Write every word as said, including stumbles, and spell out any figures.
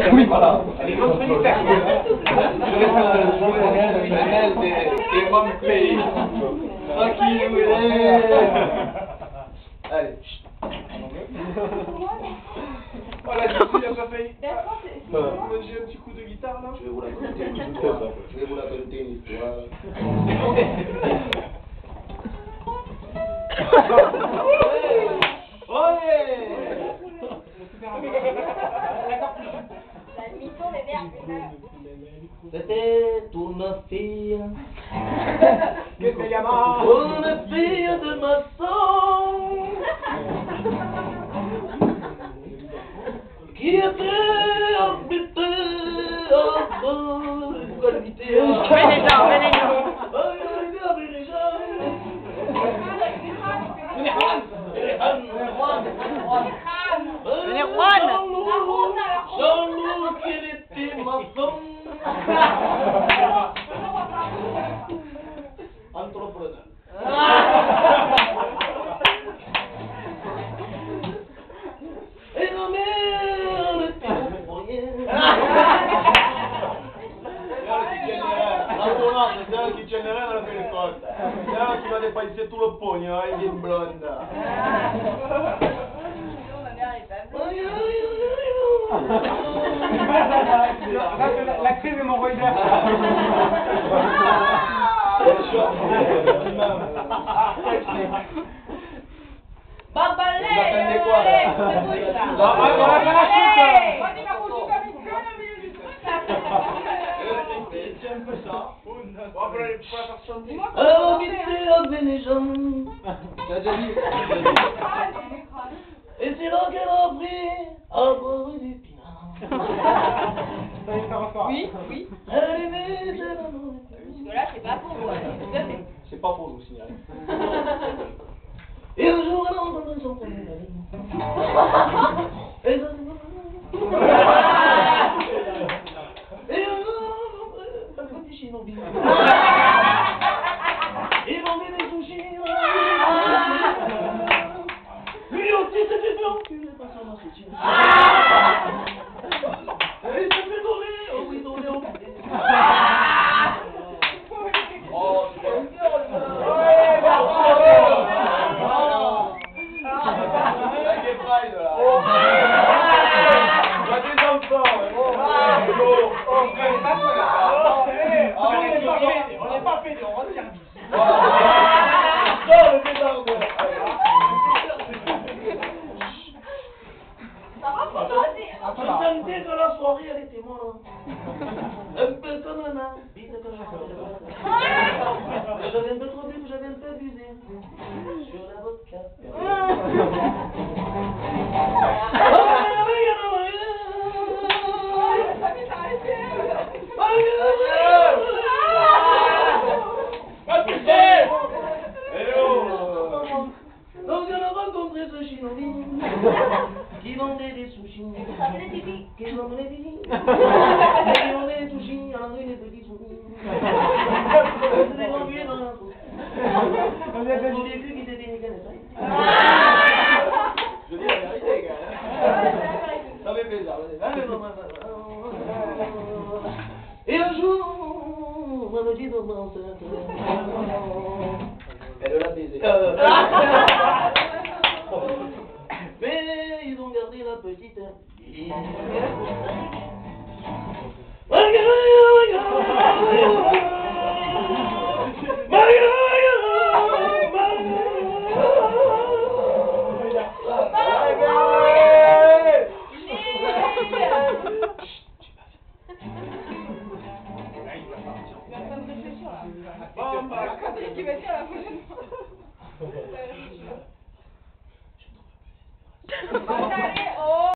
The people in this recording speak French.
oui, voilà. Les grosses militaires. Et moi me paye. Tranquille, oui. Allez. Voilà, du coup, il a pas failli. Euh. Moi, j'ai un petit coup de guitare, là. Je vais vous raconter une histoire. Je vais vous raconter une histoire. C'était une fille. Que se llama. Une fille de ma sang. Qui était habitée à l'habité à... Bénéjean, Bénéjean. Venez Juan. Jean-Loup, qu'il était maçon. Entrepreneur. Et la mère était ouvrière. C'est elle qui générait dans la téléphone. C'est elle qui va dépaysser tout le pognon, elle est blonde. La crise est mon raider. Alors, habité à Bénéjean. T'as déjà dit? Et c'est là qu'elle a appris à boire du pinard. Oui, oui. Elle aimait tellement. Jusque-là, c'est pas pour moi. Tout à fait. C'est pas faux, je vous signale. Et un jour, elle a entendu son premier mari. Et ça, c'est pas Et un jour, un petit shinobi. Il vendait des sushis. Lui aussi s'était fait enculer par son associé. Et il s'est fait donner, oh oui, donner au pied. Oh, c'est pas On n'est pas fait, on rend service. Samedi dans la soirée, elle était moi. Un peu comme un âne, vite comme un j'avais un peu trop bu, j'avais un peu abusé. Sur la vodka. Donc elle a rencontré ce shinobi qui vendait des sushis, qui vendait des sushis, qui vendait des sushis, alors lui les petits sushis. On s'est engueulé dans la cour. On a cru qu'il était une canette. Je dis la vérité, gars. Ça fait plaisir. Et un jour, ma petite enceinte, elle l'a baisé. Mais ils ont gardé la petite fille. Bon, bah, Patrick, il va dire la prochaine fois.